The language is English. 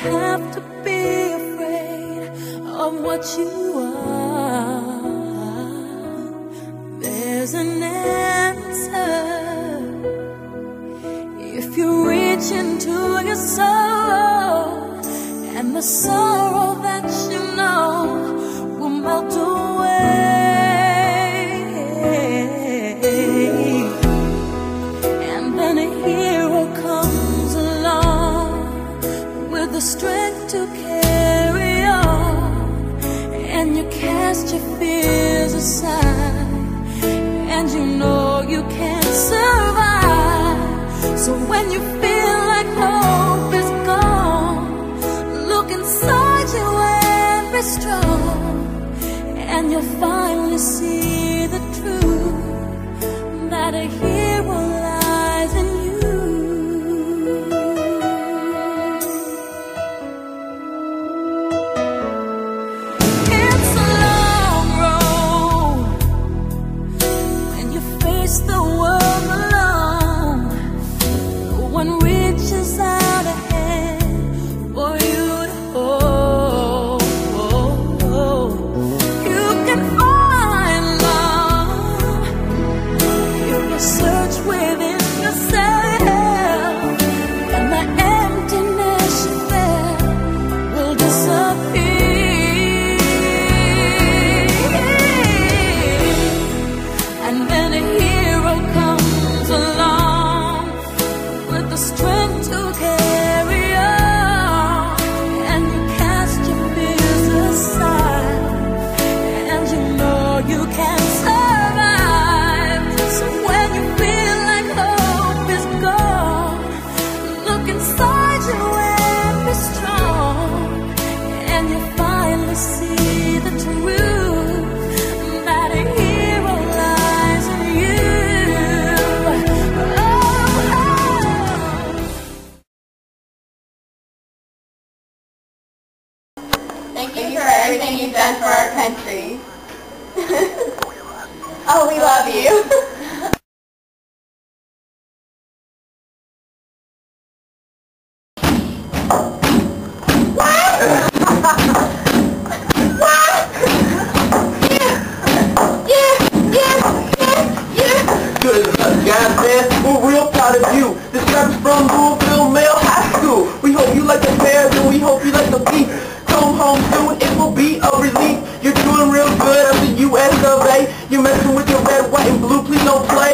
have to be afraid of what you are. There's an answer if you reach into your soul, and the sorrow that you know will melt away. And then a hero comes along with the strength to carry on, and you cast your fears aside, and you know you can't survive. So when you feel like hope is gone, look inside you and be strong, and you'll finally see the truth, that a hero lies in you. It's a long road when you face the world alone. No one reaches out a hand for you to hold. You can find love if you search within yourself, and the emptiness you felt will disappear. And then a hero comes along with the strength to carry on, and you cast your fears aside, and you know you can survive. So when you feel like hope is gone, look inside you and be strong, and you finally see the truth, that a hero lies in you. Thank you for everything you've done for our country. Oh, we love you. Good guys, man. We're real proud of you. This rap's from Louisville Male High School. We hope you like the pears and we hope you like the beef. Come home soon, it will be a relief. You're doing real good. I'm the US of A. You're messing with your red, white, and blue. Please don't play.